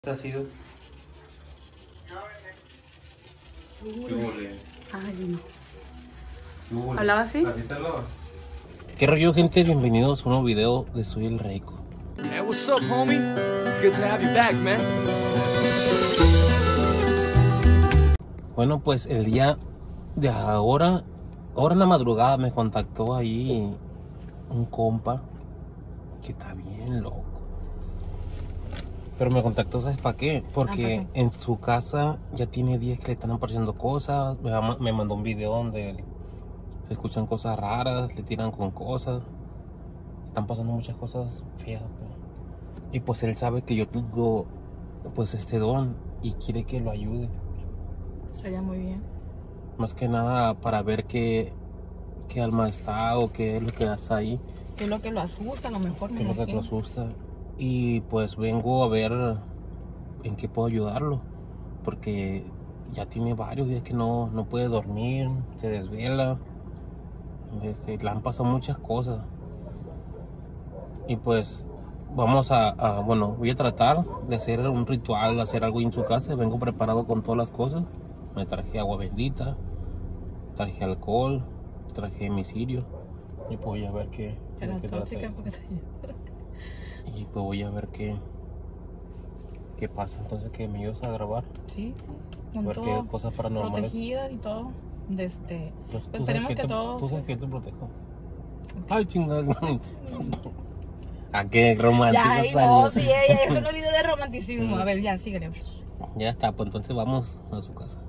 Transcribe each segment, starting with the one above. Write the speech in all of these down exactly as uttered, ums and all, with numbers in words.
¿Ha sido? ¿Qué huele? Ay, ¿Qué huele? ¿hablaba así? ¿Así te hablaba? ¿Qué rollo, gente? Bienvenidos a un nuevo video de Soy el Reiko. Hey, what's up, homie? It's good to have you back, man. Bueno, pues el día de ahora, ahora en la madrugada me contactó ahí un compa que está bien loco. Pero me contactó, ¿sabes para qué? Porque Ah, en su casa ya tiene días que le están apareciendo cosas. Me, me mandó un video donde se escuchan cosas raras, le tiran con cosas. Están pasando muchas cosas feas. Pues. Y pues él sabe que yo tengo pues este don y quiere que lo ayude. Sería muy bien. Más que nada para ver qué, qué alma está o qué es lo que hace ahí. ¿Qué es lo que lo asusta? A lo mejor Qué es lo que imagino. lo asusta. Y pues vengo a ver en qué puedo ayudarlo. Porque ya tiene varios días que no, no puede dormir, se desvela. Este, le han pasado muchas cosas. Y pues vamos a, a, bueno, voy a tratar de hacer un ritual, hacer algo en su casa. Vengo preparado con todas las cosas. Me traje agua bendita, traje alcohol, traje mi cirio. Y pues voy a ver qué, qué, Pero qué trata tóxica esto. porque te... Y pues voy a ver qué, qué pasa. Entonces que me ayudas a grabar. Sí, sí. A Con ver todo qué cosas paranormales. protegida y todo. De este... Pues, Pues tú sabes esperemos que que te, todo... tú sabes sí. que yo te protejo. Ay, chingada. ¿A qué romántico Ya, ay, salió? no, sí, ella, eso no es video de romanticismo. Mm. A ver, ya, síguele. Ya está, pues entonces vamos a su casa.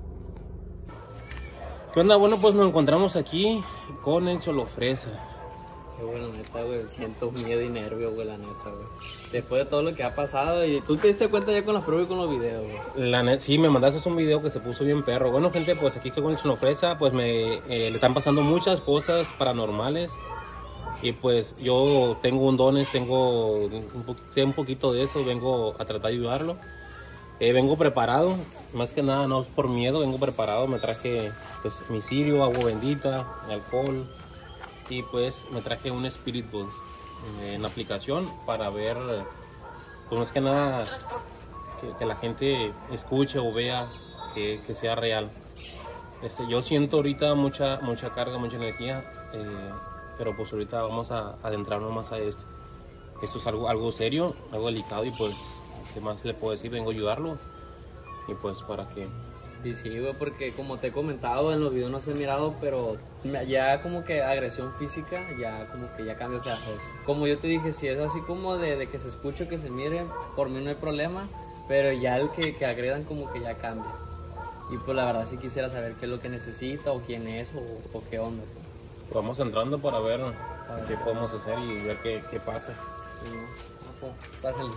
¿Qué onda? Bueno, pues nos encontramos aquí con el Cholofresa. Qué bueno, neta, güey, siento miedo y nervio, güey, la neta, güey. Después de todo lo que ha pasado, y tú te diste cuenta ya con las pruebas y con los videos, güey. La net, sí, me mandaste un video que se puso bien perro. Bueno, gente, pues aquí estoy con el Cholofresa. Pues me eh, le están pasando muchas cosas paranormales. Y pues yo tengo un dones, tengo un, po sé un poquito de eso. Vengo a tratar de ayudarlo. Eh, vengo preparado, más que nada no es por miedo, vengo preparado. Me traje pues mi cirio, agua bendita, alcohol. Y pues me traje un Spirit Bowl eh, en la aplicación para ver, pues más que nada, que, que la gente escuche o vea que, que sea real. Este, yo siento ahorita mucha, mucha carga, mucha energía, eh, pero pues ahorita vamos a adentrarnos más a esto. Esto es algo, algo serio, algo delicado y pues, ¿qué más le puedo decir? Vengo a ayudarlo y pues para que... Y sí, güey, porque como te he comentado, en los videos no se ha mirado, pero ya como que agresión física, ya como que ya cambia. O sea, como yo te dije, si es así como de, de que se escuche, que se mire, por mí no hay problema, pero ya el que, que agredan como que ya cambia. Y pues la verdad sí quisiera saber qué es lo que necesita, o quién es, o, o qué onda. Pues. Vamos entrando para ver qué podemos hacer y ver qué, qué pasa. Sí, ¿no? Ah, pues, pásenle.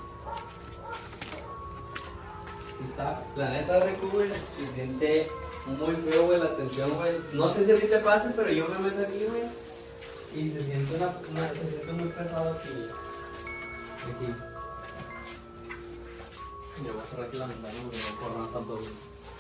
Está, la neta, Rico, güey, y siente muy feo, güey, la tensión, güey. No sé si a ti te pasa, pero yo me meto aquí, güey, y se siente una, una, se siente muy pesado aquí, aquí. Me voy a cerrar aquí la ventana, porque no puedo correr tanto, güey.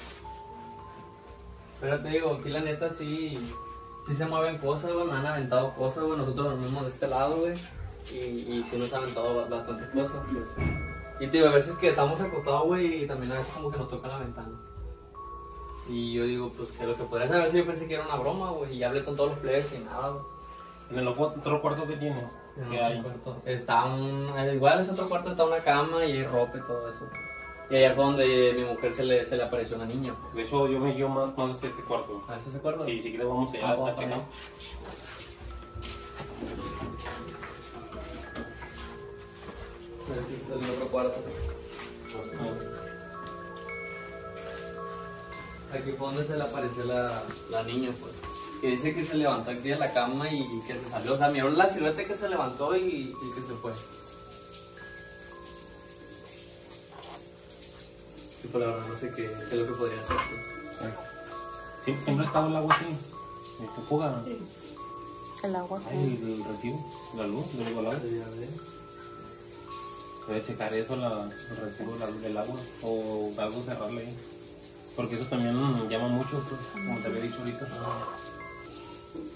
Pero te digo, aquí la neta sí, sí se mueven cosas, güey, me han aventado cosas, güey. Nosotros dormimos de este lado, güey, y, y sí nos han aventado bastantes cosas, pues. Y te digo, a veces que estamos acostados, güey, y también a veces como que nos toca la ventana. Y yo digo, pues que lo que podría ser, a veces yo pensé que era una broma, güey, y hablé con todos los players y nada, güey. ¿En el otro cuarto que tienes? ¿Qué hay? Cuarto. Está un, igual ese otro cuarto está una cama y hay ropa y todo eso. Y allá fue donde mi mujer se le, se le apareció una niña. De hecho, yo me guío más, más hacia ese cuarto. ¿A ese cuarto? Sí, si quieres vamos allá Ah, a checar. Ese es el otro cuarto. Aquí fue donde se le apareció la, la niña, pues. Que dice que se levantó aquí de la cama y que se salió. O sea, miró la silueta que se levantó y, y que se fue. Y por la verdad no sé qué, qué es lo que podría hacer, pues. Sí, siempre ha estado el agua así. ¿Y tu fuga? Sí. El agua. Ay, el recibo, la luz, del otro lado. Debe checar eso, la, el recibo de la luz del agua o algo cerrarle ahí. Porque eso también llama mucho, pues, como te había dicho ahorita.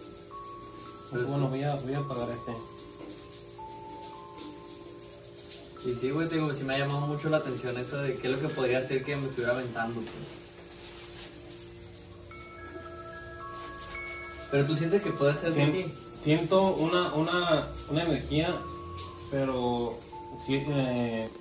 Pues bueno, voy a, voy a apagar este. Y sí, güey, te digo, sí me ha llamado mucho la atención eso de qué es lo que podría hacer que me estuviera aventando, pues. Pero tú sientes que puede ser de Sien- ti. Siento una, una, una energía, pero sí, eh,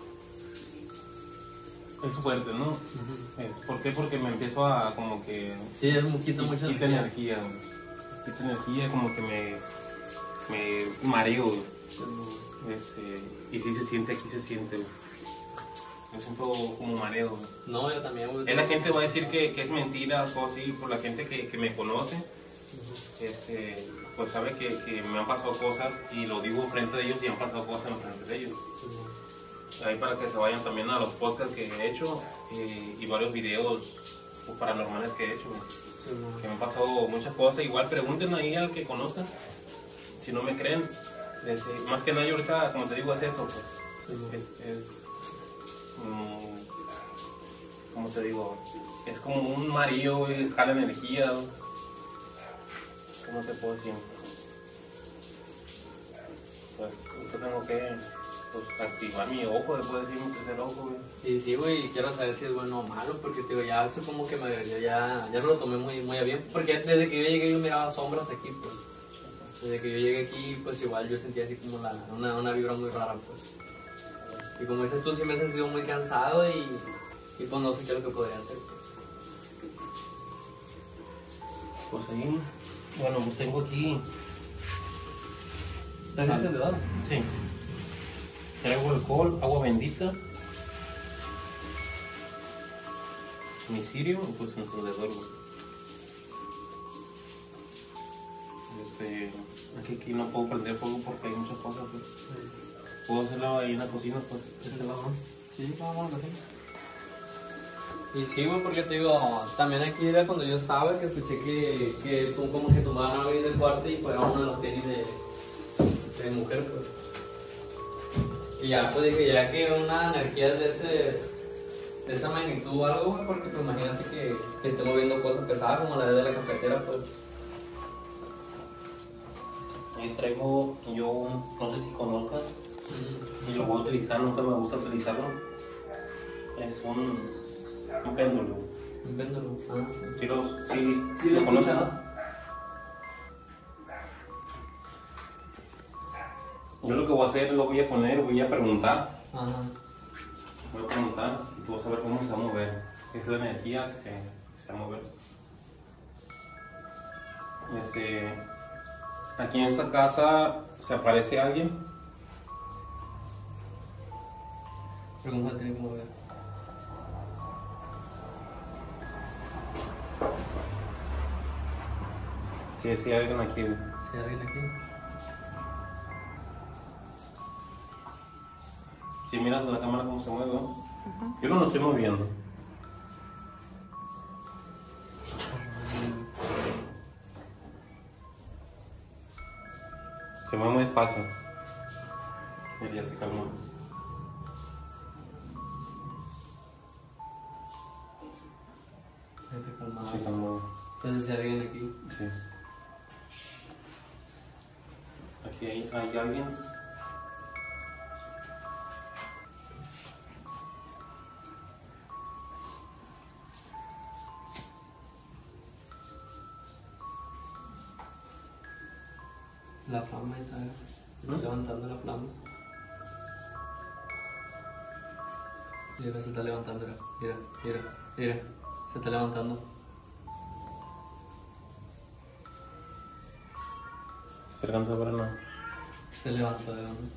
es fuerte, ¿no? Eh, ¿Por qué? Porque me empiezo a como que... Sí, es un quita mucha quita energía. energía, güey. Quita energía, como que me, me mareo, güey. Este, y sí se siente, aquí se siente, güey. Yo siento como mareo, güey. No, yo también, güey. Es la gente va a decir que, que es mentira o así, por la gente que, que me conoce, este, pues sabe que, que me han pasado cosas y lo digo enfrente de ellos y han pasado cosas enfrente de ellos. Ahí para que se vayan también a los podcasts que he hecho eh, y varios videos paranormales que he hecho, Sí, no. que me han pasado muchas cosas. Igual pregunten ahí al que conozcan, si no me creen. Este, más que nada yo ahorita, como te digo, es eso, pues. Sí, no. Es, es, mm, ¿cómo te digo? Es como un marillo, güey, jala energía, güey. ¿Cómo te puedo decir? Pues yo tengo que pues, activar mi ojo, después de decirme que es el ojo, güey. Y sí, güey, y quiero saber si es bueno o malo, porque te digo, ya eso como que me yo ya, ya no lo tomé muy, muy a bien, porque desde que yo llegué yo miraba sombras aquí, pues. Desde que yo llegué aquí, pues igual yo sentía así como la, una, una vibra muy rara, pues. Y como dices tú, sí me he sentido muy cansado y, y pues no sé qué es lo que podría hacer, pues. Pues ahí, bueno, pues tengo aquí. ¿Estás encendedor? Sí. Traigo alcohol, agua bendita, mi cirio y pues encendedor, güey. Este, aquí, aquí no puedo prender fuego porque hay muchas cosas, pues. Puedo hacerlo ahí en la cocina, pues. ¿De este lado? Sí, vamos a la cocina. Y sí, güey, porque te digo, también aquí era cuando yo estaba, que escuché que, que tú como que tumbaban algo ahí del cuarto y fuera uno de los tenis de, de mujer, pues. Y ya, pues dije, ya que una energía de, ese, de esa magnitud o algo, güey, porque pues imagínate que, que esté moviendo cosas pesadas como la de la cafetera, pues. Ahí traigo, yo no sé si conozcas, y lo voy a utilizar, nunca me gusta utilizarlo. Es un, un péndulo. Un péndulo. Ah, sí. ¿Sí lo, sí, Sí, lo lo conocen? escuchaba. Yo lo que voy a hacer, lo voy a poner, voy a preguntar. Ajá. Voy a preguntar y tú vas a ver cómo se va a mover. Es la energía que se, que se va a mover. Este, aquí en esta casa se aparece alguien. Pregúntate cómo ver. Sí, sí, hay alguien aquí. ¿Si hay alguien aquí? Si miras la cámara cómo se mueve, ¿no? Yo no lo estoy moviendo. Se mueve muy despacio. Mira, ya se calmó. Vete calmado. Se calmó. Entonces, si hay alguien aquí. Sí. Aquí hay, hay alguien. La flama está, está ¿Mm? levantando la flama. Mira, se está levantando, mira, mira, mira, mira, se está levantando. Se alcanza a ver nada. Se levantó de dónde.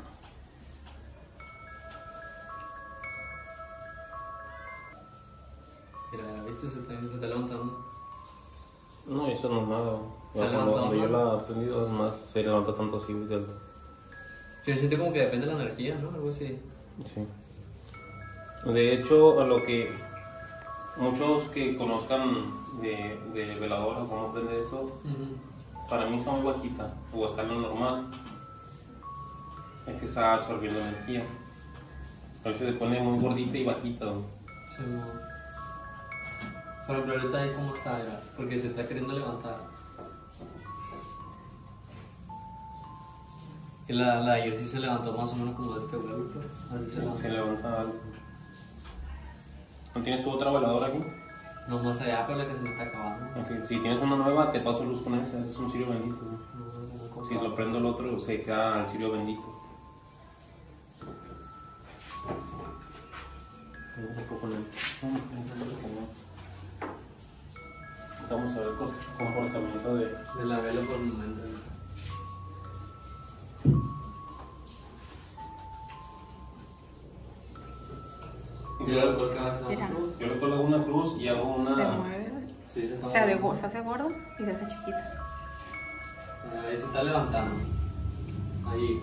Mira, mira, ¿viste? Se está, se está levantando. No, eso no es nada. ¿Se ha Cuando, levantado cuando yo más? la he prendido, es más, se levanta tanto así. Del... Yo siento como que depende de la energía, ¿no? Algo así. Sí. De hecho, a lo que muchos que conozcan de, de veladora, cómo prende eso, Uh-huh. para mí está muy bajita, o está en lo normal. Es que está absorbiendo energía. A veces se pone muy gordita y bajita, ¿no? Sí, no. Por ejemplo, ahorita ahí cómo está, mira, porque se está queriendo levantar. Que la, la de ayer sí se levantó más o menos como de este huevo, pues. Así se Sí, levantó. se levanta algo. ¿No tienes tu otra veladora aquí? No más allá, pero la que se me está acabando. Ok, si tienes una nueva, te paso luz con esa. Ese es un cirio bendito. ¿no? No, no, Si lo prendo el otro, se queda al cirio bendito. Vamos a ver el comportamiento de... de la vela por el momento. Mira, ¿por qué vas a Mira. hacer? Yo le coloco una cruz y hago Se una... mueve. Sí, se está O sea, de go- se hace gordo y se hace chiquito. Ahí se está levantando. Ahí.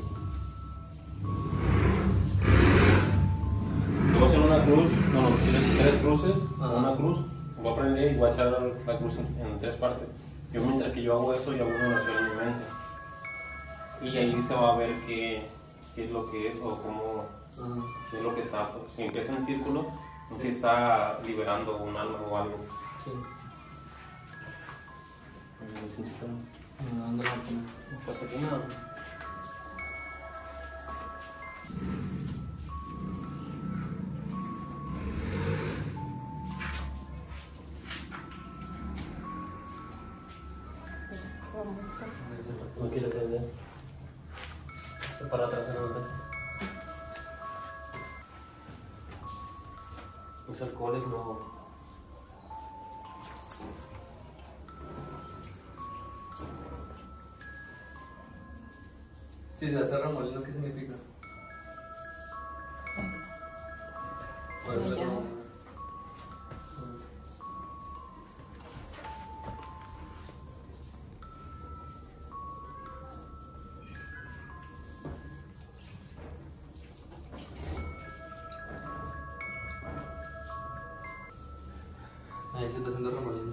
Voy a hacer una cruz, bueno, tres, tres cruces, Ajá. una cruz. Voy a prender y voy a echar la cruz en, en tres partes. Yo mientras que yo hago eso, yo hago una oración en mi mente. Y ahí se va a ver qué, qué es lo que es o cómo, Ajá. qué es lo que está. Si empieza en círculo, es que está liberando un alma o algo. Sí. Necesito... No, ¿dónde la pones? No pasa aquí nada. No quiero prender. Se para atrás en la casa. Los alcoholes no. Sí, de hacer remolino, ¿qué significa? Pues, Ya. remolino. Ahí se está haciendo remolino.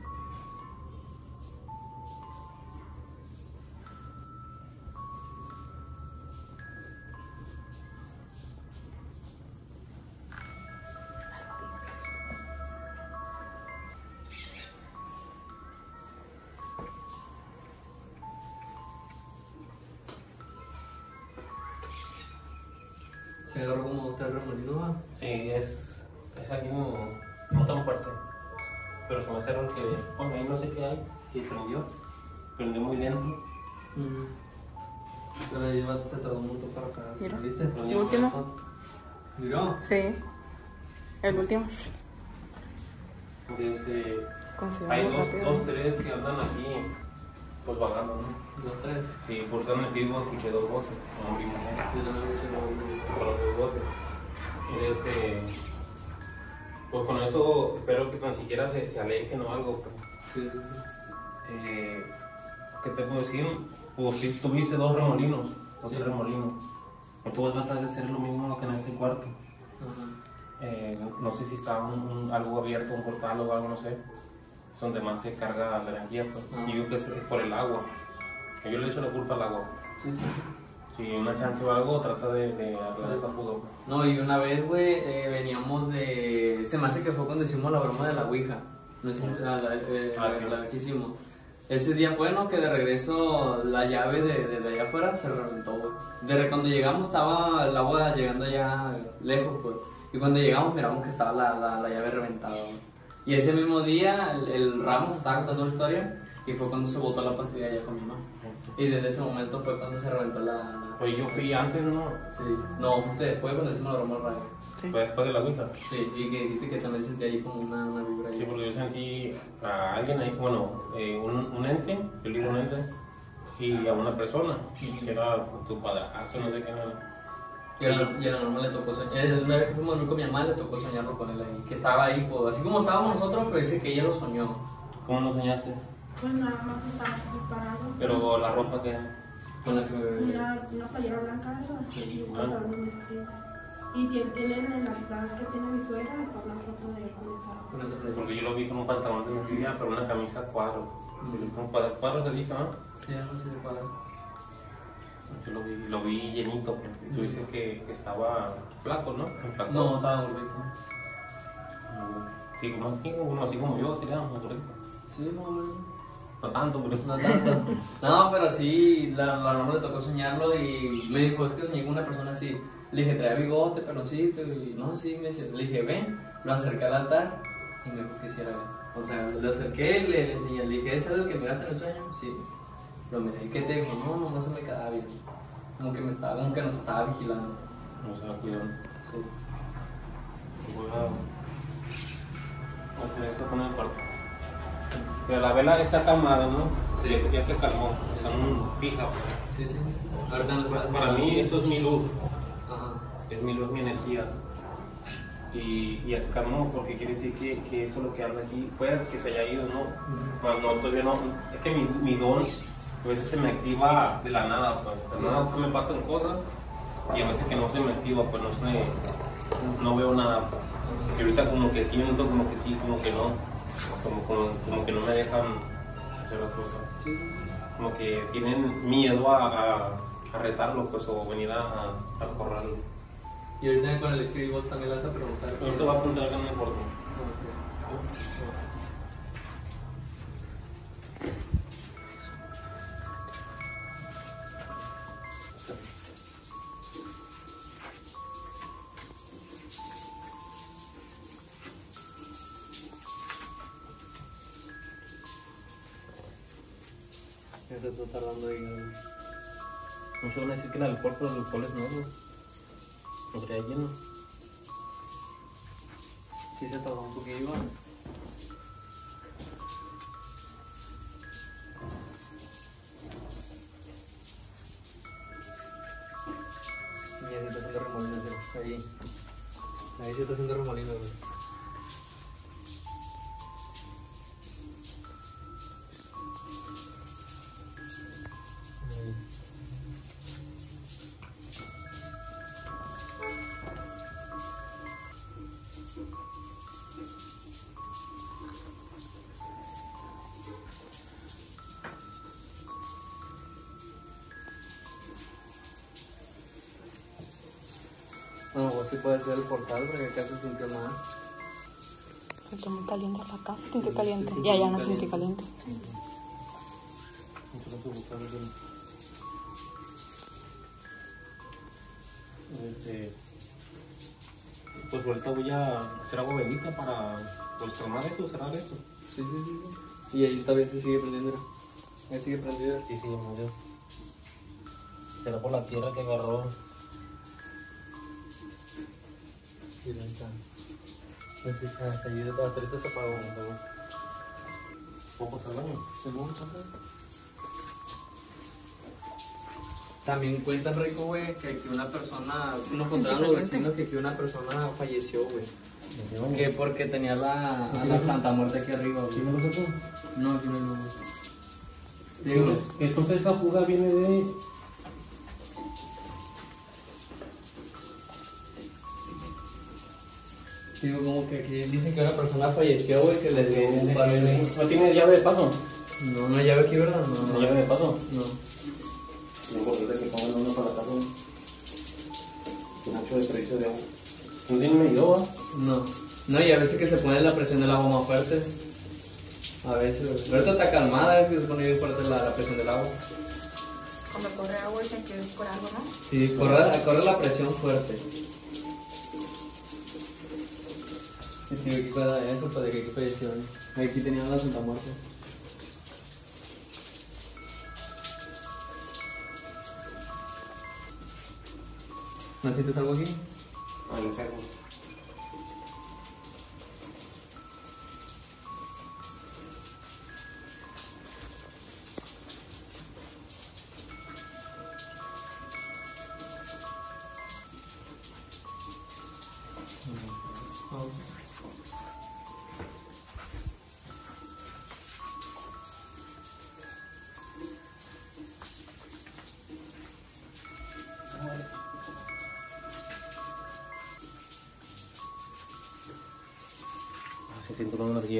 Se agarró como tres remolinos, ¿va? Sí, es, es aquí no, no tan fuerte. Pero se me hace raro que, bueno, ahí no sé qué hay, que prendió. Prendió muy lento. Mm. Pero ahí va, se tardó un montón para apagar. Mira. ¿Viste? ¿El último? ¿Miró? Sí. El último. Desde, Se considera hay muy dos, rápido. dos, tres que andan aquí, pues vagando, ¿no? Dos, tres. Sí, por donde vivo escuché dos voces, hombre y mujer, Sí, yo no lo escuché, por las dos voces. Y este, pues con eso espero que tan siquiera se, se alejen o algo. Pues. sí, sí, sí. Eh, ¿Qué te puedo decir? Pues si tuviste dos remolinos, dos Sí. remolinos. No puedes tratar de hacer lo mismo que en ese cuarto. Ajá. Eh, no sé si está un, un- algo abierto, un portal o algo, no sé. Es donde más se carga la energía, pues. Ah. Y digo que es por el agua. Yo le echo la culpa al agua. Sí, sí. Si una chance o algo, trata de, de arreglar esa pudor. No, y una vez, güey, eh, veníamos de... Se me hace que fue cuando hicimos la broma de la Ouija. No sé si la, la, eh, Ah, la- sí. la que hicimos. Ese día fue, ¿no? Que de regreso la llave de, de, de allá afuera se reventó, güey. De re- cuando llegamos estaba el agua llegando ya lejos, pues. Y cuando llegamos miramos que estaba la, la, la llave reventada, güey. Y ese mismo día el, el Ramos estaba contando la historia y fue cuando se botó la pastilla allá con mi mamá. Y desde ese momento fue cuando se reventó la... la- Pues yo fui antes, ¿no? Sí. No, usted después cuando hicimos la broma del rayo. Sí. Fue después de la Ouija. Sí, y que dijiste que también sentí ahí como una, una vibra ahí. Sí, porque yo sentí a alguien ahí, bueno, eh, un, un ente, yo le digo un ente, y a una persona, que era tu padrastro, no sé qué era. Y a la, y a la mamá le tocó soñar. eh, Una vez que fuimos a dormir con mi mamá, le tocó soñarlo con él ahí. Que estaba ahí, pues, así como estábamos nosotros, pero dice que ella lo soñó. ¿Cómo lo soñaste? Pues nada más estaba preparado. Pero la ropa que... Con la que. Una, una playera blanca, algo así, y un pantalón vestido. Y tiene, tiene en la placa que tiene mi suegra, está una foto de él con esa. Con esa frase. Porque yo lo vi con un pantalón de mezclilla, pero una camisa cuadro. Con cuadro, cuadro se dijo, ¿no? Sí, algo así de cuadro. Así lo vi, lo vi llenito, porque tú dices que, que estaba flaco, ¿no? Flaco. No, estaba gordito. Sí, como así, uno así como yo, sería un gordito. Sí, no, no. No tanto, pero... No tanto. No, pero sí, la, la mamá le tocó soñarlo y me dijo, es que soñé con una persona así. Le dije, traía bigote, peloncito, y no, sí, me dice, le dije, ven, lo acerqué al altar y me dijo que hiciera ver. O sea, lo acerqué, le, le enseñé, le dije, ¿ese es el que miraste en el sueño? Sí. Lo miré, ¿y qué te dijo? No, nomás se me quedaba bien. Como que me estaba, como que nos estaba vigilando. No se va cuidando. Sí. Voy a hacer esto con el cuarto. Pero la vela está calmada, ¿no? Sí. Ya, se- ya se calmó. Están fijas. Sí, sí. Ahorita nos Para, para mí eso es mi luz. Ajá. Es mi luz, mi energía. Y, y ya se calmó porque quiere decir que, que eso es lo que anda aquí. Puede que se haya ido, ¿no? No, no, todavía no. Es que mi, mi don a veces se me activa de la nada. Pues. De la nada pues, me pasan cosas y a veces que no se me activa, pues no sé. No veo nada. Y ahorita como que siento, como que sí, como que no. Como, como, como que no me dejan hacer las cosas. Sí, sí, sí. Como que tienen miedo a, a, a retarlo, pues, o venir a, a, a correrlo. Y ahorita con el escribir vos también le vas a preguntar. Ahorita voy a apuntar acá en el portal. Ya se está tardando ahí. Muchos van a decir que el alcohol, pero el alcohol es nuevo. No trae lleno. Sí se tardó un poquillo. Y ahí está haciendo remolinos, mira. Ahí. Ahí se está haciendo remolinos, güey. Ahí. No, pues sí puede ser el portal porque acá se sintió mal. Siento muy caliente acá. Sentí caliente. Sí, Y allá no caliente. sentí caliente. Muchos van a buscar lleno. Este, pues ahorita voy a hacer agua bendita para pues, calmar esto, cerrar esto. Sí, sí, sí, sí. Y ahí todavía se sigue prendiendo. mira. Ahí sigue prendido. Sí, sí, murió. Será por la tierra que agarró. Sí, ahí está. Pues sí, hasta ahí hasta ahorita se apagó. ¿Puedo pasar el baño? ¿Según También cuentan, Rico, güey, que aquí una persona, nos contaron los vecinos que aquí una persona falleció, güey. Que porque tenía la, a la Santa Muerte aquí arriba, güey. ¿Sí me lo tocó? No, aquí no lo Digo, Entonces, entonces esa fuga viene de... digo, como que aquí dicen que una persona falleció, güey, que le dio un paro de... ¿No tiene llave de paso? No, no llave aquí, ¿verdad? No, ¿No no. llave de paso? No. Es importante que pongan uno para la casa. Tiene mucho desperdicio de agua. ¿No tiene medidor, va? No. No, y a veces que se pone la presión del agua más fuerte. A veces. Ahorita está calmada, es que se pone bien fuerte la, la presión del agua. Cuando corre agua es que es por algo, ¿no? Sí, corre, corre la presión fuerte. Es que aquí para eso, para que aquí falleció. ¿eh? Aquí tenían la Santa Muerte. ¿No sientes algo aquí? Ah, lo pego. Se siente una energía.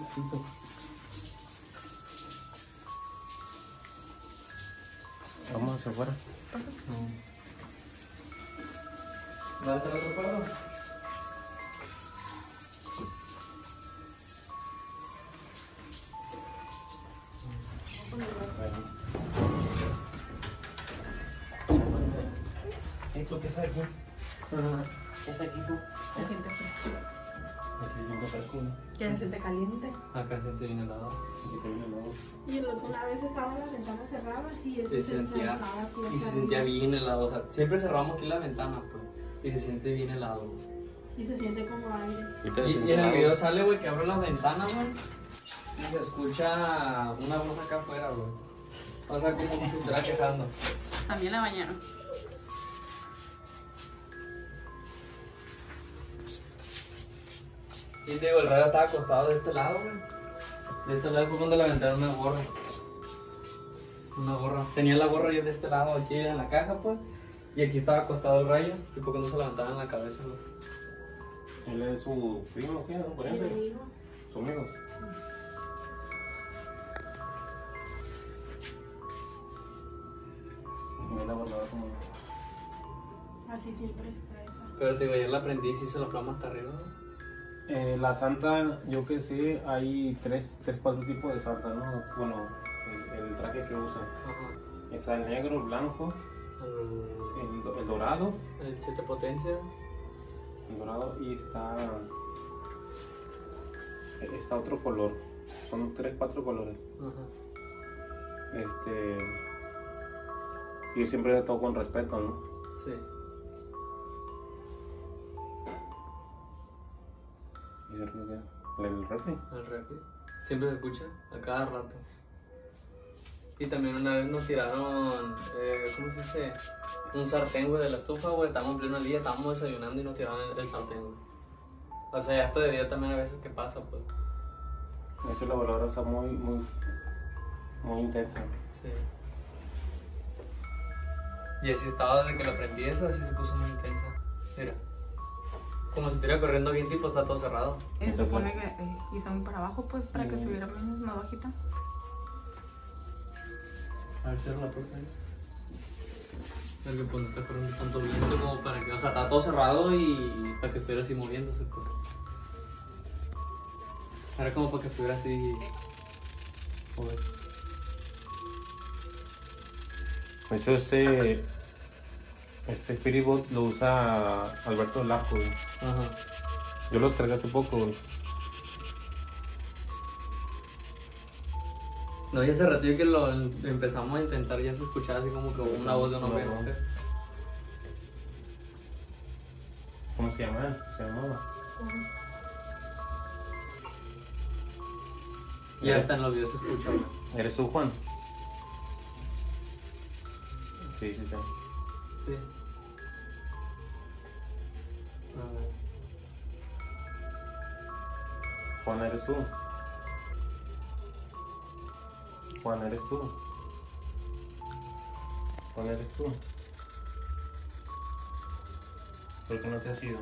Vamos hacia afuera. ¿Va a entrar otro cuarto? es aquí? ¿Qué es aquí tú? Se siente fresco. Aquí se siente fresco, ¿no? Ya se siente caliente. Acá se siente bien helado. Aquí también helado. Y el otro, una vez estaban las ventanas cerradas y ese Y se se sentía, estresaba así. y se hacia sentía arriba. bien helado. O sea, siempre cerramos aquí la ventana, pues. Y se siente bien helado. Y se siente como aire. Y, te Y, sientes y en el helado. video sale, güey, que abro las ventanas, güey. Y se escucha una voz acá afuera, güey. O sea, como si se estuviera quejando. También la bañaron. Y te digo, el radio estaba acostado de este lado, güey. De este lado fue cuando le aventaron una gorra. Una gorra. Tenía la gorra yo de este lado, aquí en la caja, pues. Y aquí estaba acostado el rayo. Y fue cuando se levantaban en la cabeza, güey. Él es su primo, ¿qué? ¿No? Por Y le ejemplo. digo, Su amigo. Me la guardaba como. así siempre estresa. Pero te digo, ayer la prendí y se hizo la flama hasta arriba, güey. Eh, la santa, yo que sé, hay tres, tres, cuatro tipos de santa, ¿no? Bueno, el, el traje que usan. Ajá. Está el negro, el blanco, El, el, do- el dorado, el siete potencias. el dorado y está está otro color. Son tres, cuatro colores. Ajá. Este, yo siempre le toco con respeto, ¿no? Sí. Y se ríe, el refri. El refri. Siempre se escucha, a cada rato. Y también una vez nos tiraron, eh, ¿cómo se dice? Un sartén, güey, de la estufa, güey. Estábamos en pleno día, estábamos desayunando y nos tiraron el, el sartén, güey. O sea, ya esto de día también a veces que pasa, pues. Eso la voladora está muy, muy, muy intensa. Sí. Y así estaba desde que lo prendí eso, así se puso muy intensa. Mira. Como si estuviera corriendo bien, tipo, está todo cerrado. Eh, se Eso supone fue. que eh, quizá para abajo, pues, para que Mm. estuviera menos, más bajita. A ver, cierra la puerta ahí. Porque pues no está corriendo tanto viento como para que... O sea, está todo cerrado y para que estuviera así moviéndose, pues. Era como para que estuviera así... Joder. De hecho, este, este Spirit Bot lo usa Alberto Larco, güey. Ajá. Yo lo descargué hace poco, güey. No, y hace ratillo que lo empezamos a intentar, ya se escuchaba así como que una voz de un hombre. Una voz. ¿Cómo se llama él? Se llamaba. Y hasta en los videos se escucha, güey. ¿Eres tú, Juan? Sí, sí, sí. Sí. A ver. Juan, ¿eres tú? Juan, ¿eres tú? Juan, ¿eres tú? ¿Por qué no te has ido?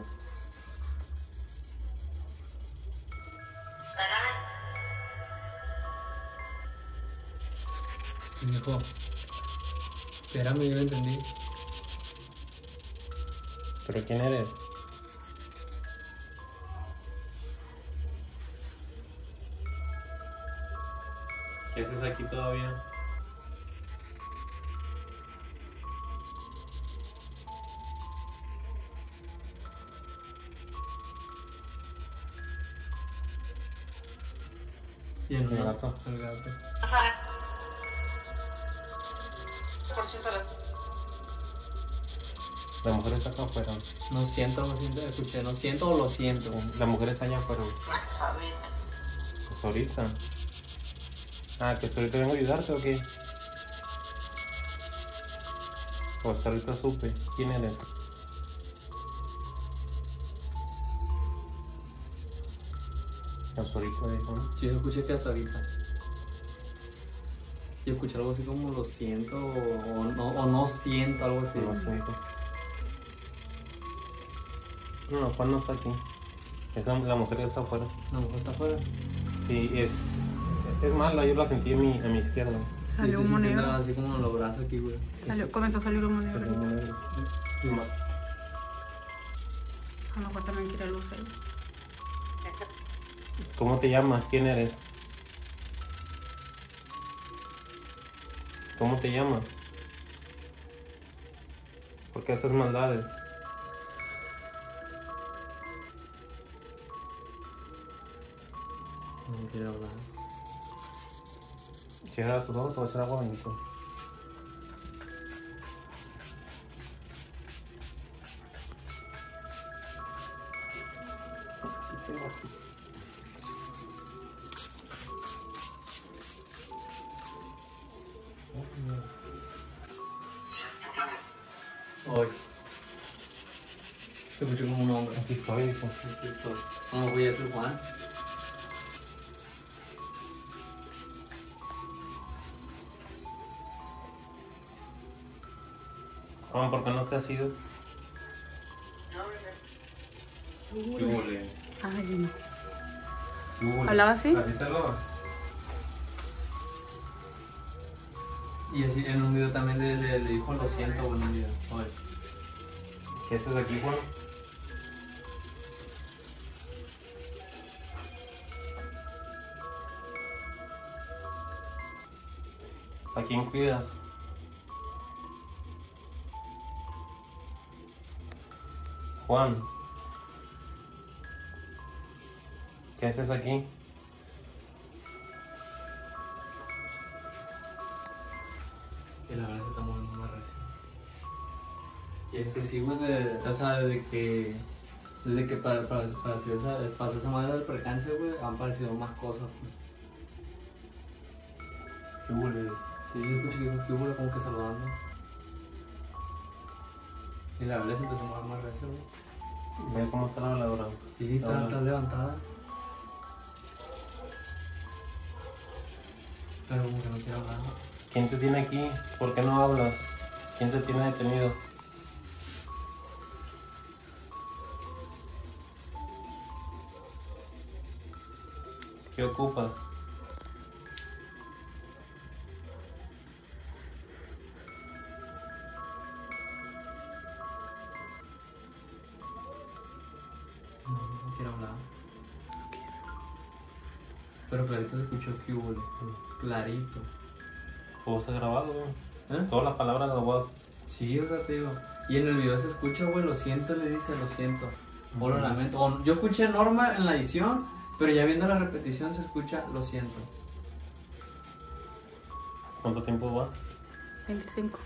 Me dijo, espérame, yo lo entendí. ¿Pero quién eres? ¿Qué haces aquí todavía? Y el, El gato. El gato. La mujer está acá afuera. No siento, no siento, escuché, no siento o lo siento. La mujer está allá afuera. Pues ahorita. Ah, que ahorita vengo a ayudarte o qué. Pues ahorita supe. ¿Quién eres? Pues ahorita dijo, ¿no? Sí, yo escuché que hasta ahorita. Yo escuché algo así como lo siento o, o no, o no siento, algo así. No sé. No, no, Juan no está aquí. Esa, la mujer ya está afuera. La mujer está afuera. Sí, es, es mala, yo la sentí a mi, a mi izquierda. Salió Yo estoy humo sintiendo negro. así como en los brazos aquí, güey. Salió, comenzó a salir humo negro. Salió ahorita. un negro. Y más. A lo mejor también quiere luz ahí. ¿Cómo te llamas? ¿Quién eres? ¿Cómo te llamas? ¿Por qué haces maldades? No quiero hablar. Cierra tus ojos, te voy a hacer agua bendita. Hoy. Se escuchó como un hombre. Aquí estoy, dijo. Aquí estoy. No voy a ser Juan. Juan, ¿por qué no te has ido? ¿Qué hubo, Ay, no. ¿Qué hubo? ¿Hablaba así? Así te lo... Y así en un video también le, le, le dijo lo siento en un video. Hoy. ¿Qué haces aquí, Juan? ¿A quién cuidas? Juan, ¿qué haces aquí? Y la verdad se está moviendo más recio. Y es que sí, güey, de, o sea, desde que, desde que para, para, para hacer esa, pasó esa madre del percance, güey, han aparecido más cosas, pues. ¿Qué hubo? Sí, yo escuché que que hubo como que saludando. Y la verdad se empezó a mover más recio, güey. Ve cómo está la veladora. Sí, está, está levantada. Pero como que no quiero hablar. ¿Quién te tiene aquí? ¿Por qué no hablas? ¿Quién te tiene detenido? ¿Qué ocupas? No, no quiero hablar. Pero clarito se escuchó que hubo, clarito. Todo está grabado, güey. ¿Eh? Todas las palabras las voy a... Sí, o sea, te digo. Y en el video se escucha, güey, lo siento, le dice, lo siento. O lo lamento. O, yo escuché Norma en la edición, pero ya viendo la repetición se escucha, lo siento. ¿Cuánto tiempo va? veinticinco.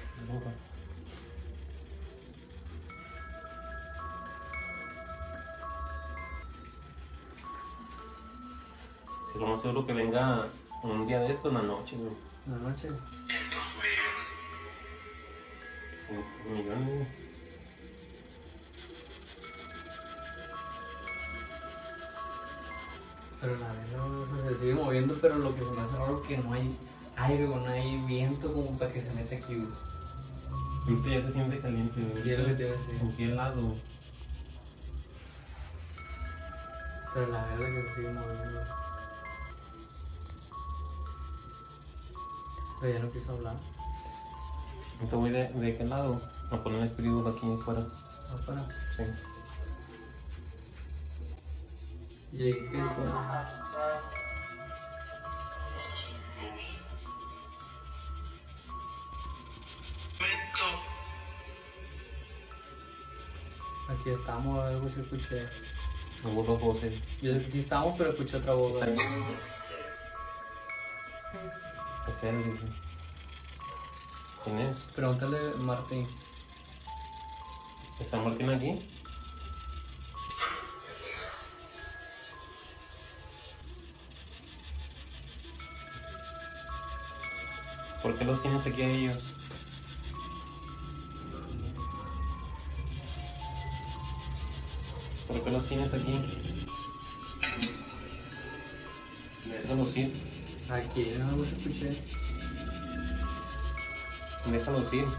Lo más seguro que venga un día de esto en la noche, güey. En la noche. Millones, güey. Pero la verdad, o sea, se sigue moviendo, pero lo que se me hace raro es que no hay aire o no hay viento como para que se meta aquí, güey. Ahorita ya se siente caliente, güey. Sí, es lo que te iba a decir. Aquí helado, güey. Pero la verdad es que se sigue moviendo. Pero ya no quiso hablar. Ahorita voy de, de qué lado a poner el espíritu de aquí afuera. Afuera. Sí. Y ahí, ¿qué es? Aquí estamos, algo se escuché. Hubo dos voces. Yo aquí estamos, pero escuché otra voz. Está ¿verdad? ahí. Es él, dice. ¿Quién es? Pregúntale a Martín. ¿Está Martín aquí? ¿Por qué los tienes aquí a ellos? ¿Por qué los tienes aquí? Déjalos ir, Aquí, no, algo se escuché. déjalos ir.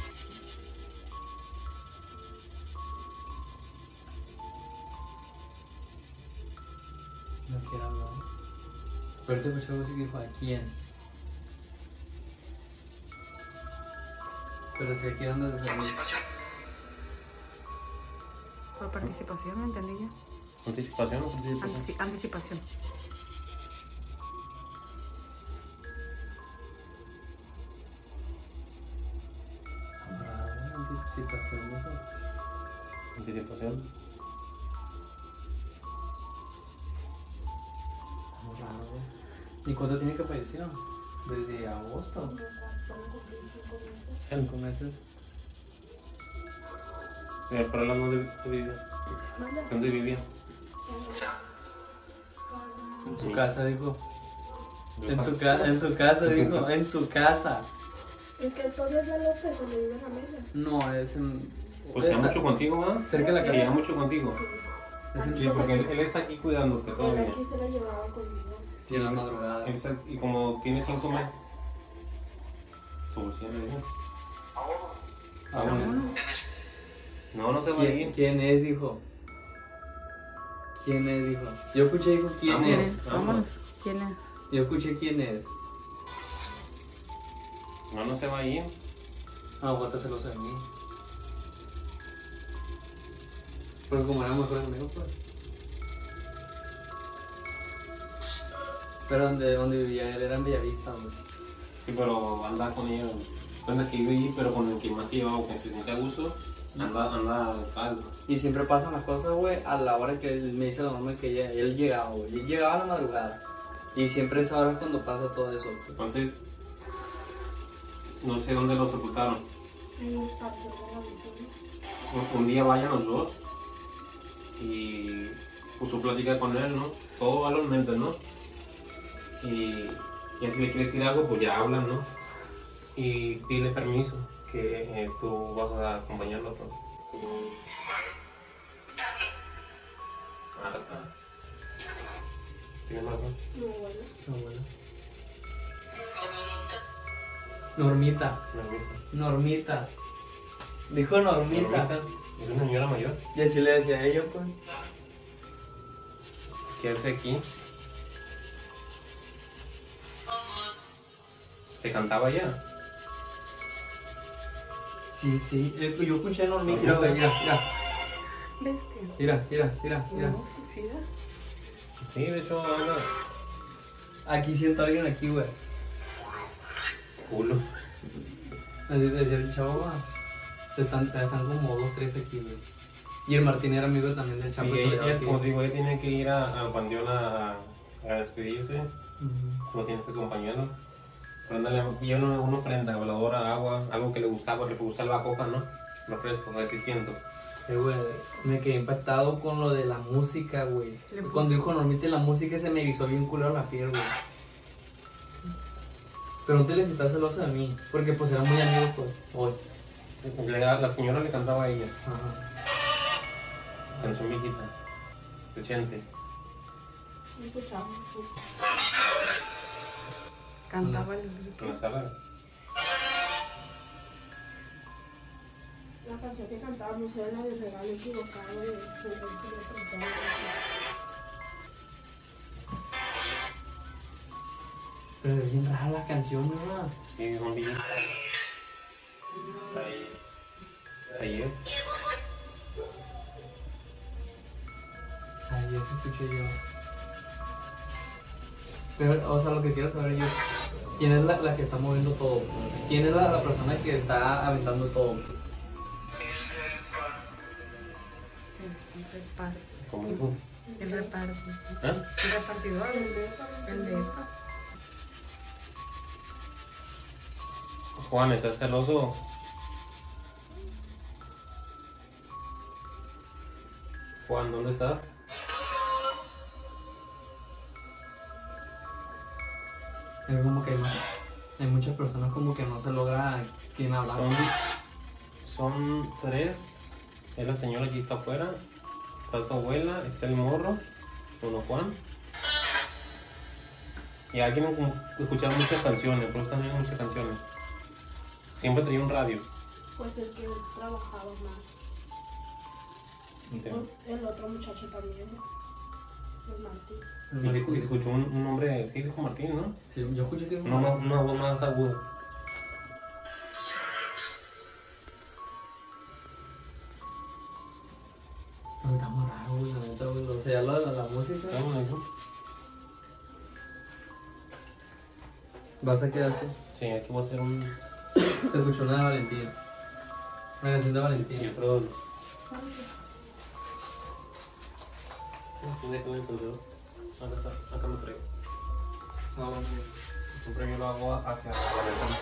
No quiero hablar. Pero te escuché algo así que dijo, ¿a quién? Pero si aquí andas de salir. Por participación, ¿me entendí ya? ¿Anticipación o participación? Antici- anticipación. Ah, anticipación, ¿no? Anticipación. Raro, ¿Y cuánto tiene que falleció? Desde agosto. Cinco meses. Eh, Pero él ¿dónde vivía? ¿Dónde vivía? En su casa, dijo. En su, ca en su casa, dijo. En su casa. Es que entonces es la López donde vive la mesa. No, es en... Pues se mucho contigo, ¿verdad? Cerca de la Se casa. lleva mucho contigo. Es en, Sí, porque él, él está aquí cuidándote Él todavía. aquí se la llevaba conmigo. sí, en la madrugada. Él está- y como tiene cinco meses. Su bolsillo le dijo. Ah, bueno. No, no se va a ¿Quién, ir. ¿Quién es, dijo? ¿Quién es, dijo? Yo escuché, dijo, ¿quién Vámonos. es? Vámonos. ¿Quién es? Yo escuché, ¿quién es? No, no se va a ir. Ah, aguanta celoso de mí. Porque como éramos mejores amigos, pues. Pero donde, donde vivía él era en Bellavista, güey. Sí, pero anda con ella. Anda que vive ahí, pero con el que más se lleva o que se siente a gusto, anda, anda algo. Y siempre pasan las cosas, güey, a la hora que él me dice la norma que ella- él llegaba, güey. Él llegaba a la madrugada. Y siempre esa hora es cuando pasa todo eso, güey. Entonces, no sé dónde lo sepultaron. En el patio de la vecina. Un, un día vayan los dos y puso plática con él, ¿no? Todo va a los mentes, ¿no? Y, y así le quiere decir algo, pues ya hablan, ¿no? Y pide permiso, que eh, tú vas a acompañarlo, pues. Marta. ¿Tiene Marta? No, bueno. No, bueno. Normita. Normita. Normita. Dijo Normita. Normita. Es una señora mayor. Y así le decía a ella, pues. ¿Qué hace aquí? ¿Te cantaba ya? Sí, sí. Eh, yo escuché a Normita. Mira, güey, mira, mira. Bestia. Mira, mira, mira, mira. No, sí, sí, da. Sí, de hecho, anda. Aquí siento a alguien aquí, güey. Culo. Así decía el chavo, va. Están, están como dos, tres aquí, güey. Y el Martín era amigo también del Sí, chavo. que se ella, llevaba como aquí. digo, ella tiene que ir a- al panteón a, a despedirse. Ujú. No tienes que acompañarlo. Préndale, lleva una, una ofrenda, veladora, agua, algo que le gustaba, porque le gusta la coca, ¿no? Refresco, así siento. Eh, güey, me quedé impactado con lo de la música, güey. Le puse- Cuando dijo Normita la música se me erizó bien culero la piel, güey. Pero no te le estás celoso de mí, porque pues eran muy amigos, pues, hoy. Le- La señora le cantaba a ella, Ajá. canción viejita, reciente. No escuchamos. Sí. Cantaba el En la sala. La canción que cantábamos era la de regalo equivocado de de- de- de- de- de- Pero es bien rara la canción, ¿no? Sí, son viejitas. Ahí. Ayer. Ay, ya se escuché yo. Pero, o sea, lo que quiero saber yo, ¿quién es la, la que está moviendo todo? ¿Quién es la, la persona que está aventando todo? el reparto. ¿Cómo dijo? El reparto. ¿Ah? El repartidor. El de esto. Juan, ¿estás celoso? Juan, ¿dónde estás? Es como que hay, hay muchas personas como que no se logra quién hablar. Son, son tres. Es la señora que está afuera. Está tu abuela, está el morro, uno Juan. Y alguien como escuchaba muchas canciones, por eso también muchas canciones. Siempre tenía un radio. Pues es que él trabajaba más. ¿entiendes? El otro muchacho también. El Martín. Y se, y se escuchó un, un nombre, sí, dijo Martín, ¿no? Sí, yo escuché que... Una, una, una voz más aguda. No, está muy raro, güey, la neta, güey. O sea, ya la, la, la música... ¿Está bueno, hijo? ¿Vas a quedarse? Sí, aquí voy a hacer un... Se escuchó una de Valentín. Una canción de Y Valentín. otro doble. ¿Dónde quedó el encendedor? Acá está, acá lo traigo. No, no, no. Siempre yo lo hago hacia la ventana.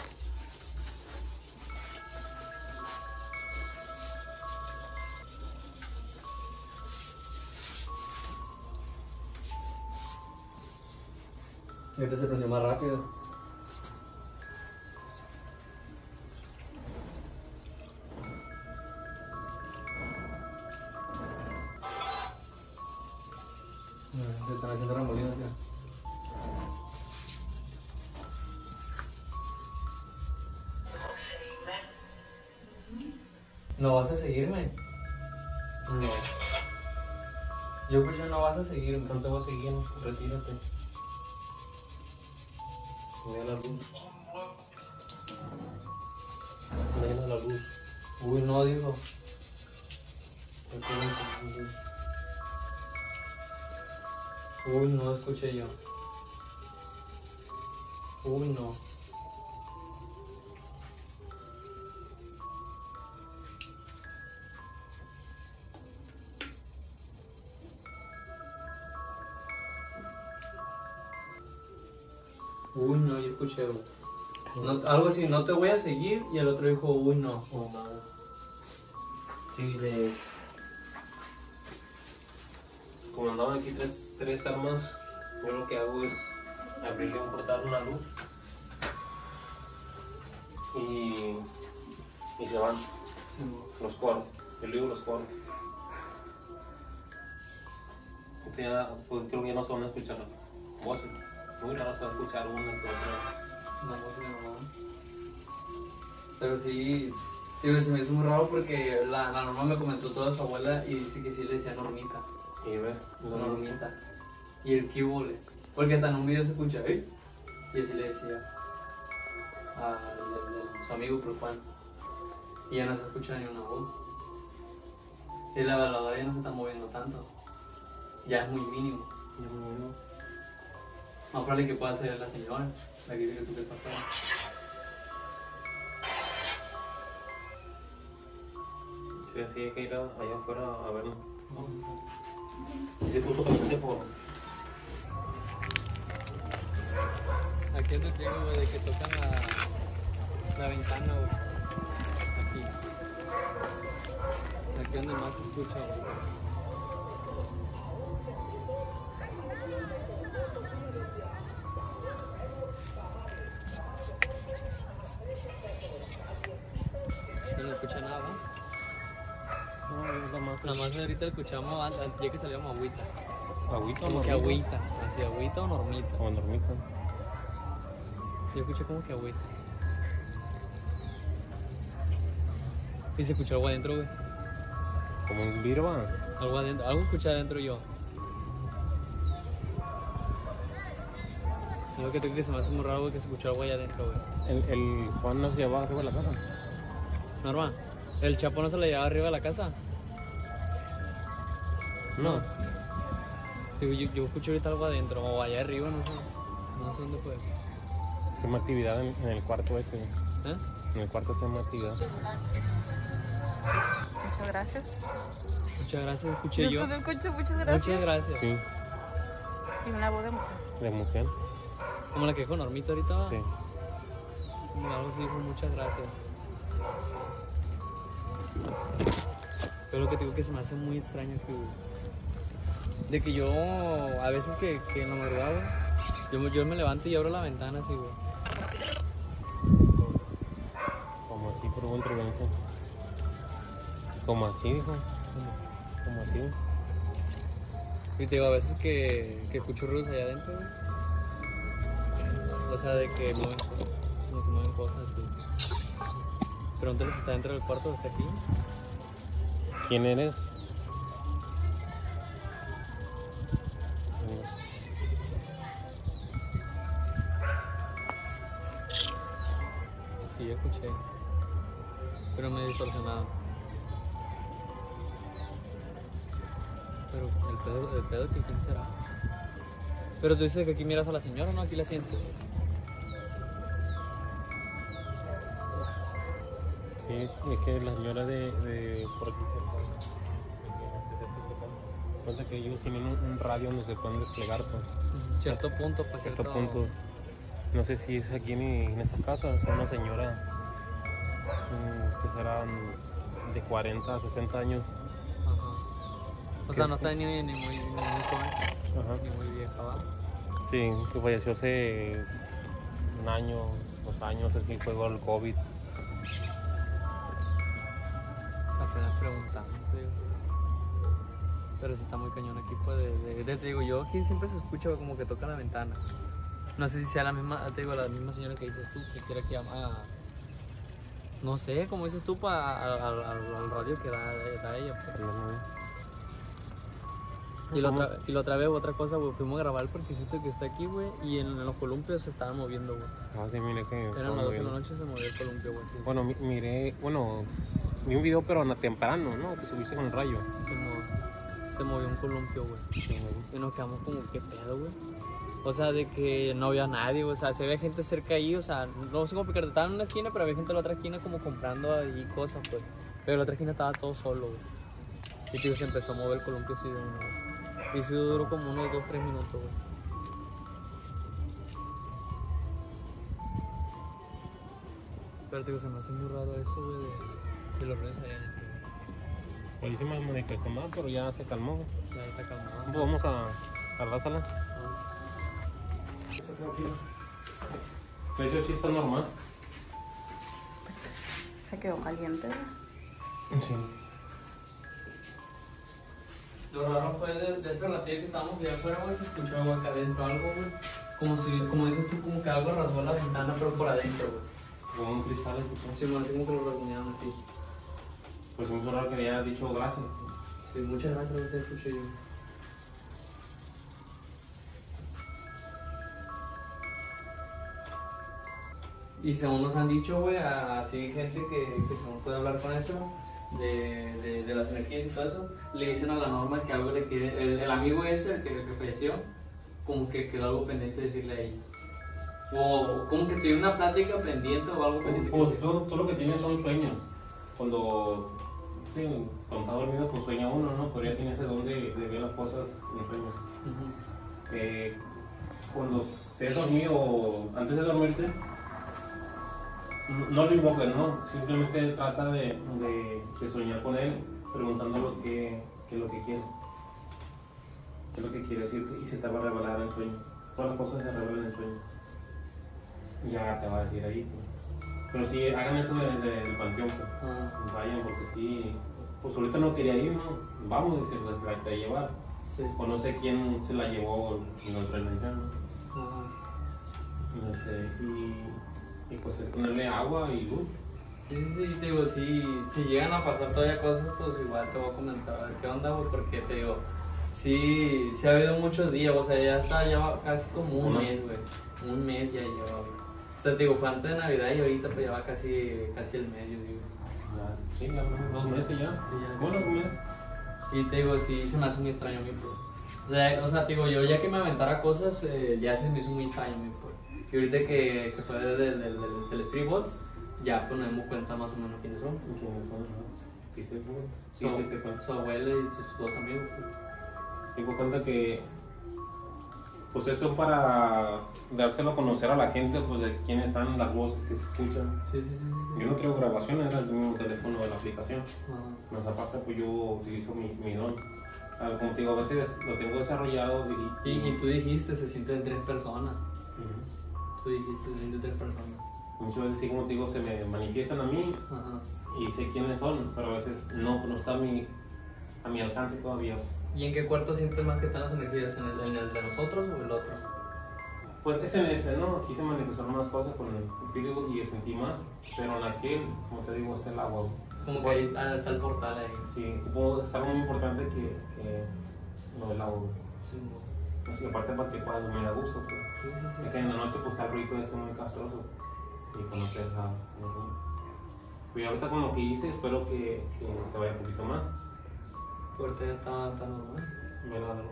Este se prendió más rápido. Se están haciendo remolinos ya. ¿No vas a seguirme? No. Yo pues yo no vas a seguirme. No te voy a seguir, retírate. Mira la luz. Mira la luz. Uy, no, dijo. Uy, no escuché yo. Uy, no. Uy, no, yo escuché. No, algo así, no te voy a seguir. Y el otro dijo, uy, no. Oh, no. Sí, de... Como andaban aquí tres, tres armas, yo lo que hago es abrirle un portal, una luz. Y... Y se van. Sí, Los corro. Yo le digo los corro. Ahorita ya, pues, creo que ya no se van a escuchar voces. Muy raro se va a escuchar una que otra. una música normal. Pero sí, digo, se me hizo muy raro porque la, la Norma me comentó toda su abuela y dice que sí le decía Normita. Y ves, Normita. Y el kibole. Porque hasta en un video se escucha, ¿eh? Y así le decía a, a su amigo por Juan. Y ya no se escucha ni una voz. Y la veladora ya no se está moviendo tanto. Ya es muy mínimo. ya muy bien. Más probable que pueda ser la señora, la que dice que tú que estás afuera. Sí, así hay que ir a- allá afuera a verlo. Y se puso caliente por... Aquí es donde te digo, güey, de que tocan la, la ventana, güey. Aquí. Aquí es donde más se escucha, güey. No se escucha nada, ¿no? No, es la más... Nada más ahorita escuchamos, an- an- ya que salíamos agüita. Agüita o Como que normita. agüita, así agüita o normita. O normita. Yo escuché como que agüita. Y se escuchó algo adentro, güey. Como un virba. Algo adentro, algo escuché adentro yo. Algo que tengo que se me hace muy raro, güey, que se escuchó algo ahí adentro, güey. El, el Juan no se llevaba arriba de la casa. Norma, ¿el Chapo no se la llevaba arriba de la casa? No. Sí, yo, yo escuché ahorita algo adentro, o allá arriba, no sé. No sé dónde fue. Hay más actividad en, en el cuarto este. ¿Eh? En el cuarto se llama actividad. Muchas gracias. Muchas gracias, escuché yo. Yo te escucho, muchas gracias. Muchas gracias. Sí, Y una voz de mujer. de mujer. Como la que dijo Normita ahorita, ¿va? Sí. Como algo así dijo, muchas gracias. Pero lo que te digo que se me hace muy extraño que, güey, de que yo, a veces que, que en la madrugada, güey, yo, yo me levanto y abro la ventana así, güey. Como así, por una intervención. Como así, dijo. Como así. Y te digo, a veces que, que escucho ruidos allá adentro, güey. O sea, de que mueven, como que mueven cosas así. Pregúntale si está dentro del cuarto o está aquí. ¿Quién eres? Sí, escuché. Pero me he distorsionado. Pero el pedo, el pedo que quién será. Pero tú dices que aquí miras a la señora, ¿no? Aquí la sientes. Sí, es que la señora de, de por aquí cerca. De que se cerca. Cuenta que ellos tienen un, un radio donde se pueden desplegar, pues. Cierto punto, pues Cierto punto. No sé si es aquí en, en esta casa, es una señora mm, que serán de cuarenta a sesenta años. Ajá. O sea, no está ni, ni muy, ni muy joven, Ajá. ni muy vieja, ¿va? Sí, que falleció hace un año, dos años, así fue con el COVID. Apenas preguntando, te digo. Pero sí está muy cañón aquí, pues, de, de, de- te digo, yo aquí siempre se escucha como que toca la ventana. No sé si sea la misma, te digo, la misma señora que dices tú, que quiere que llama a... No sé, como dices tú, pa, al, al, al- al radio que da, da ella, pues. Y la, otra, y la otra vez, otra cosa, güey, fuimos a grabar el parquecito que está aquí, güey, y en, en los columpios se estaban moviendo, güey. Ah, sí, mire que... Eran las doce de la noche y se movió el columpio, güey, así. Bueno, mi- miré, bueno, vi un video, pero no- temprano, ¿no? Que subiste con el rayo. Se, mo- se movió un columpio, güey. Sí, Y nos quedamos como, ¿qué pedo, güey? O sea, de que no había nadie, o sea, se ve gente cerca ahí, o sea, no sé cómo explicarte, estaba en una esquina, pero había gente en la otra esquina como comprando ahí cosas, pues. Pero la otra esquina estaba todo solo, güey. Y tío, se empezó a mover el columpio así de uno, güey. Y sí duró como unos dos, tres minutos, güey. Pero tío, se me hace muy raro eso, güey, de, de los redes allá adentro, güey. Pues sí me manifestó más, pero ya se calmó. Ya está calmado. Pues vamos a, a la sala. De hecho, sí está normal. Se quedó caliente. Sí. Lo raro fue de, de ese ratito que estábamos allá afuera, güey, se escuchó algo acá adentro, algo, güey. Como si, como dices tú, como que algo rasgó la ventana, pero por adentro, güey. Como un cristal. ¿No? Sí, bueno, así como que lo rasguñaron aquí. Pues un raro que había dicho gracias. Sí, muchas gracias, no sé, escuché yo. Y según nos han dicho, güey, así gente que, que no puede hablar con eso, de, de, de las energías y todo eso, le dicen a la Norma que algo le quiere, el, el amigo ese, el que, el que falleció, como que quedó algo pendiente de decirle a ella. O como que tuviera una plática pendiente o algo pendiente. que Pues decirle. todo, todo lo que tiene son sueños. Cuando, sí, cuando está dormido, pues sueña uno, ¿no? Pero ya tiene ese don de, de ver las cosas en sueños. Ujú. Eh, cuando estés dormido, antes de dormirte, no, no lo invoques, ¿no? Simplemente trata de, de, de soñar con él, preguntándole qué, qué es lo que quiere. ¿Qué es lo que quiere decirte? Y se te va a revelar en sueño. Todas las cosas se revelan en sueño. Ya te va a decir ahí. Pues. Pero sí, hagan eso de- de- del panteón. Pues. Ah, Vayan, porque sí. Pues ahorita no quería ir, ¿no? Vamos, y se la trata de llevar. sí. O no sé quién se la llevó en otra dimensión, ¿no? Ajá. No sé. Y, y pues es ponerle agua y luz. Sí, sí, sí, te digo, si, si llegan a pasar todavía cosas, pues igual te voy a comentar a ver qué onda, güey, porque te digo, sí, sí ha habido muchos días, o sea, ya está, ya va casi como un Uno. mes, güey, un mes ya lleva, güey. O sea, te digo, fue antes de Navidad y ahorita pues ya va casi, casi el mes, yo digo. Ya, sí, ya unos dos meses ya. Sí, ya. Bueno, un mes. Y te digo, sí, se me hace muy extraño a mí, pues. O sea, o sea, te digo, yo ya que me aventara cosas, eh, ya se me hizo muy extraño a mí, pues. Y ahorita que, que fue del, del, del, del Spirit Box, ya pues nos dimos cuenta más o menos quiénes son. Sí, sí, sí, sí, sí, Su, sí, sí, sí. su abuela y sus dos amigos. Pues. Me di cuenta que, pues eso para dárselo a conocer a la gente, pues de quiénes son las voces que se escuchan. Sí, sí, sí. sí. Yo no traigo grabaciones, era el mismo teléfono de la aplicación. Ajá. Más aparte, pues yo utilizo mi, mi don. Ah, como te digo, a veces lo tengo desarrollado y... Y, y tú dijiste, se sienten tres personas. Ujú. Tú dijiste, se sienten tres personas. Muchas veces, sí, como te digo, se me manifiestan a mí Ajá. y sé quiénes son, pero a veces no, no está a mi, a mi alcance todavía. ¿Y en qué cuarto sientes más que están las energías? ¿En el, en el de nosotros o el otro? Pues es en ese, ¿no? Quise manifestar más cosas con el espíritu y sentí más, pero en aquel, como te digo, es el agua. Como que ahí está, está el portal ahí. Sí, hubo- es algo muy importante que, que lo del agua. Sí, No sé, aparte para que puedas dormir a gusto, pues. sí, sí. Es que en la noche pues está el ruido ese muy castroso y pues no te deja dormir. Y ahorita con lo que hice, espero que, que se vaya un poquito más. Fuerte ya está, está normal. ¿Verdad?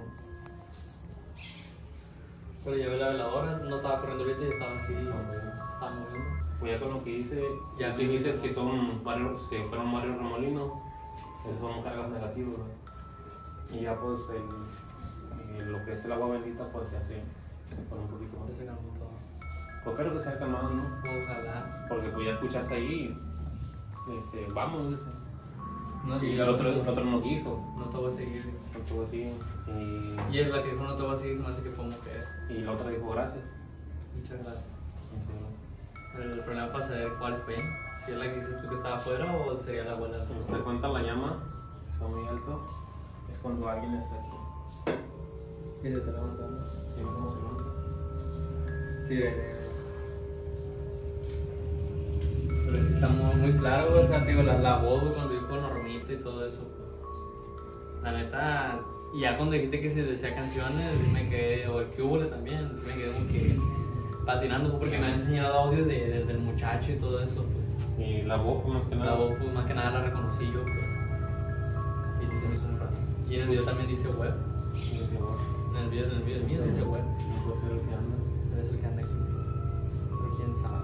Pero ya ve la veladora, no estaba corriendo ahorita y estaba así, estaba moviendo. Pues ya con lo que hice, Ya ya si sí. dices que son varios, que fueron varios remolinos, esos son cargas negativas, ¿no? Y ya pues el, el- lo que es el agua bendita pues ya se, se pone un poquito más. Ya se calmó todo. Pues espero que se haya calmado, ¿no? Ojalá. Porque pues ya escuchaste ahí, este, vamos, dice. No, Y el otro, el otro no quiso, No te voy a seguir. no estuvo así. Y, Y es la que dijo no te voy a seguir, se me hace que fue mujer. y la otra dijo gracias. Muchas gracias. Sí. El problema para saber cuál fue, si es la que dices tú que estaba afuera o sería la abuela. Cuando se cuenta la llama, está muy alto, es cuando alguien está aquí. Y se te levantando. ¿Sí ves cómo se levanta? Sí, pero sí está muy, muy claro, o sea, digo, la, la voz, güey, cuando dijo Normita y todo eso. Pues. La neta, y ya cuando dijiste que se decía canciones, me quedé, o el que hubo también, me quedé como que patinando, pues, porque me han enseñado audios de, de- del muchacho y todo eso. Pues. Y la voz, más que La nada. voz, pues, más que nada la reconocí yo. Pues. Y sí se me hizo muy raro. Y en el video también dice web. Sí, sí, voz. En el video, en el video mío dice web. No puede ser el que anda. Es el que anda aquí. Pero quién sabe.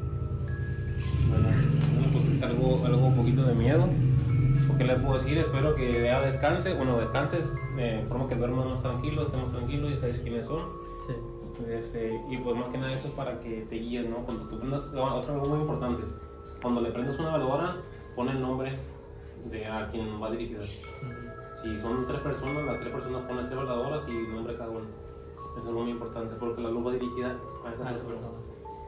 Bueno, bueno, pues es algo, algo un poquito de miedo. ¿Qué les puedo decir? Espero que ya descanse. Bueno, descanses, de forma que duermas más tranquilo, estemos tranquilos y sabes quiénes son. Sí. Este, y pues más que nada eso es para que te guíes, ¿no? Cuando tú prendas, bueno, otro algo muy importante, cuando le prendas una veladora, pon el nombre de a quien va dirigida. Si son tres personas, las tres personas ponen tres veladoras y el nombre de cada uno. Eso es muy importante porque la luz va dirigida a esa A esa persona. persona.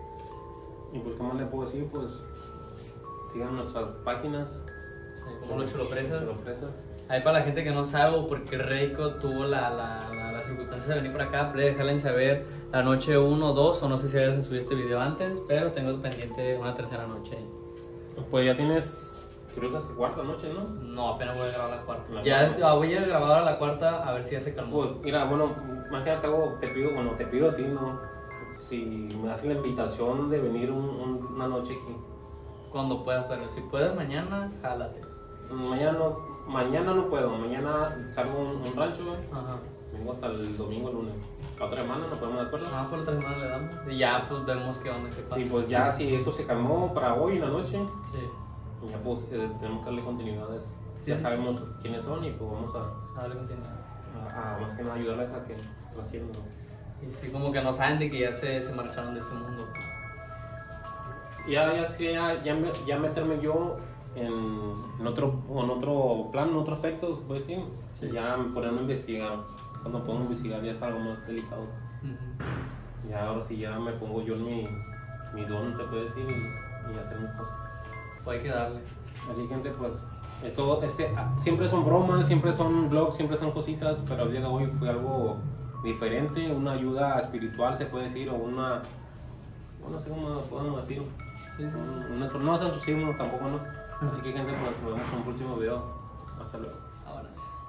Y pues, ¿qué más le puedo decir? Pues sigan nuestras páginas. Como los chulopresas. Chulopresas. Ahí para la gente que no sabe o porque Reiko tuvo la, la, la, la circunstancia de venir por acá, puede dejarla saber la noche uno o dos, o no sé si habías subido este video antes, pero tengo pendiente una tercera noche. Pues ya tienes, creo que es la cuarta noche, ¿no? No, apenas voy a grabar la cuarta. La Ya cuarta. voy a grabar ahora la cuarta a ver si ya se calmó. Pues mira, bueno, más que nada te pido, bueno, te pido a ti, ¿no? Si me haces la invitación de venir un- un- una noche aquí. Cuando puedas, pero si puedes mañana, jálate. Mañana no, mañana no puedo, mañana salgo a un, un rancho, güey. Ajá. Vengo hasta el domingo, lunes. La otra semana nos ponemos de acuerdo. Ah, por la otra semana le damos. Y ya pues vemos qué onda, qué pasa. Sí, pues ya si eso se calmó para hoy en la noche, Sí. ya pues eh, tenemos que darle continuidad a eso. Sí, Ya sí. sabemos quiénes son y pues vamos a, Dale continuidad. a, a más que nada ayudarles a que lo haciendo. Y sí, como que no saben de que ya se, se marcharon de este mundo. Ya, ya, sí, ya, ya, me- ya meterme yo en, en, otro, en otro plan, en otro aspecto, se puede decir. Sí. Ya ponerme a investigar. Cuando puedo investigar ya es algo más delicado. Ujú. Ya ahora sí ya me pongo yo en mi, mi don, se puede decir, y, y hacer mis cosas. Pues hay que darle. Así gente, pues, esto, este, ah, siempre son bromas, siempre son vlogs, siempre son cositas, pero el día de hoy fue algo diferente, una ayuda espiritual, se puede decir, o una, bueno, no sé cómo podemos decir, Sí, sí. un- un exor- no es exorcismo tampoco, ¿no? Así que gente, pues, nos vemos en un próximo video. Hasta luego. Ahora.